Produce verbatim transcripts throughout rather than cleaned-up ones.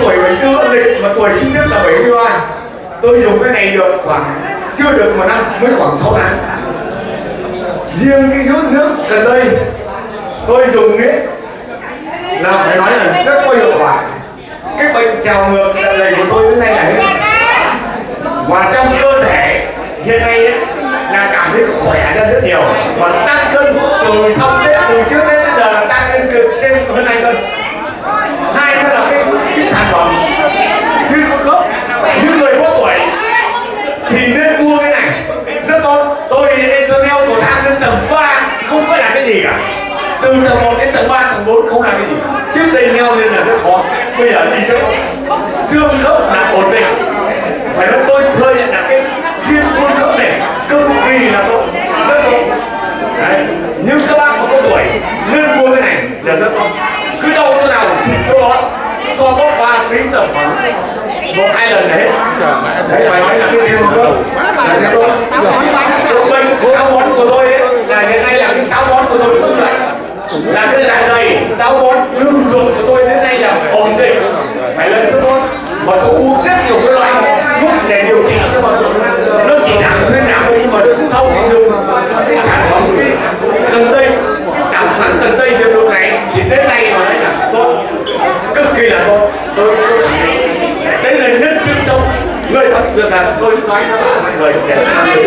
tuổi bảy mươi tư âm lịch mà tuổi chính thức là bảy mươi ba. Tôi dùng cái này được khoảng chưa được một năm, mới khoảng sáu tháng. Riêng cái nước nước gần đây tôi dùng ấy là phải nói là rất có hiệu quả. Cái bệnh trào ngược dạ dày của tôi đến nay là hết. Và trong cơ thể hiện nay ấy, là cảm thấy khỏe ra rất nhiều và tăng cân từ sau Tết, từ trước Tết đến giờ là tăng lên cực trên hơn hai cân. Hai nữa là cái, cái sản phẩm như có những người có tuổi thì nên mua cái này rất tốt. Tôi nên tôi đeo cầu thang lên tầng ba không có làm cái gì cả, từ tầng một đến tầng ba tầng bốn không làm cái gì. Trước đây leo lên là rất khó, bây giờ đi rất tốt. Xương khớp là ổn định. Phải nói tôi thừa nhận là cái viên khuôn khớp này cực kỳ là tốt, rất tốt. Đấy. Nhưng các bác có tuổi nên mua cái này là rất tốt. Cứ đâu chỗ nào xịt chỗ đó, so bóp qua tính là khoảng một hai lần là hết. Đấy, phải nói là cái thêm một câu là cái tôi bệnh táo bón của tôi ấy, là hiện nay là cái táo bón của tôi cũng vậy, là cái dạ dày táo bón đường ruột của tôi đến nay là ổn định, phải lên rất tốt. Mà tôi uống rất nhiều cái loại thuốc để điều trị, nhưng mà nó chỉ giảm huyết áp thôi, nhưng mà sau khi dùng cái sản phẩm cái cần tây, cái cảm sản cần tây cho lúc này thì đến nay mà lại là tốt, cực kỳ là tốt. Tôi, tôi đấy là nhất chứng sống người thật được là tôi nói nó là mọi người để làm gì.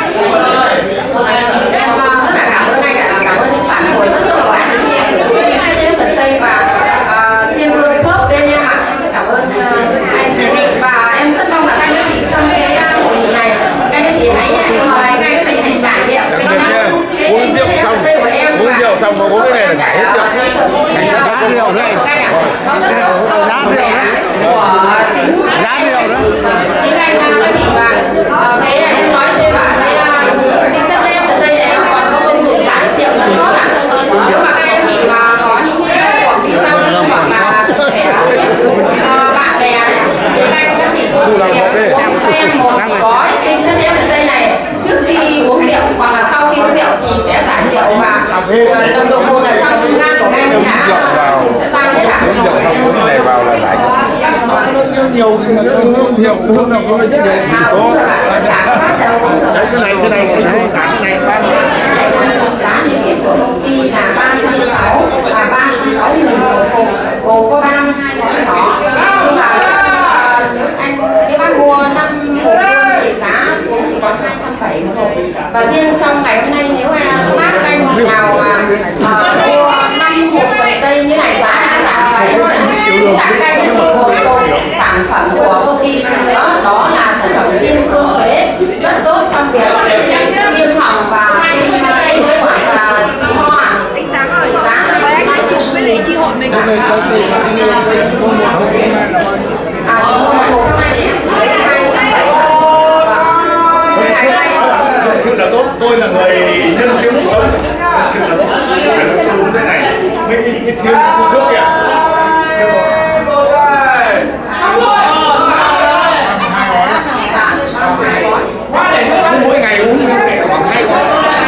Rất là cảm ơn anh ạ, cảm ơn những phản hồi rất tốt của anh khi em sử dụng tim thêm cần tây và thiên vương khớp bên em ạ. Cảm ơn anh và em rất mong là các anh chị trong cái hội nghị này các anh chị hãy mời các anh chị hãy trải nghiệm cái uống rượu xong của em uống rượu xong có uống cái này là nhảy hết rượu giá rượu đấy nó rất tốt cho sức khỏe của chính anh chính anh các chị và cái em nói thêm là cái tính chất em từ đây này nó còn có công dụng giảm rượu rất tốt ạ. Nếu mà các anh chị mà có những cái cuộc đi giao lưu hoặc là sức khỏe bạn bè thì các anh các chị cho em một gói tinh chất em từ đây này trước khi uống rượu hoặc là sau khi uống rượu thì sẽ giảm rượu và nồng độ cồn ở trong gan của các anh đã thì sẽ tăng hết ạ. Uống rượu không uống này vào là lại nhiều hương rượu hương nào có chất để tốt. Đấy cái này cái này cái này cái này giá niêm yết của công ty là ba trăm sáu mươi và ba trăm sáu mươi nghìn đồng gồm gồm có ba mươi hai gói nhỏ. Nhưng mà nếu anh nếu bác mua năm hộp thì giá xuống chỉ còn hai trăm bảy mươi một hộp. Và riêng trong ngày hôm nay nếu các bác anh chị nào mà mua năm hộp cần tây như này giá đã giảm và em sẽ tặng các anh chị một hộp sản phẩm của công ty nữa, đó là sản phẩm viên cương thuế rất tốt trong việc điều trị viêm họng và viêm phế quản và trị ho ạ. Anh Sáng ơi, mời anh lại chụp với lý chi hội mình. À, chỉ mua một hộp hôm nay thì em chỉ lấy hai trăm bảy mươi. Thực sự là tốt, tôi là người nhân chứng sống, thực sự là tốt. Tôi uống cái này, mấy cái cái thiên cung cấp kìa. Mỗi ngày uống khoảng hai gói.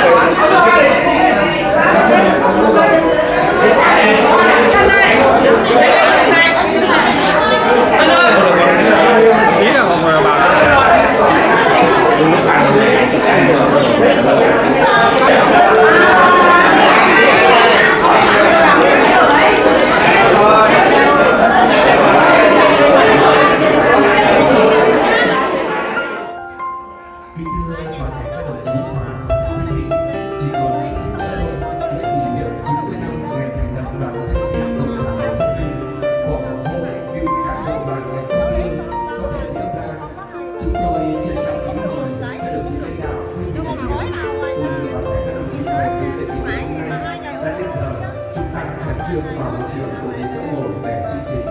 Ý là mọi người bảo vào một trường của những chỗ ngồi để chương trình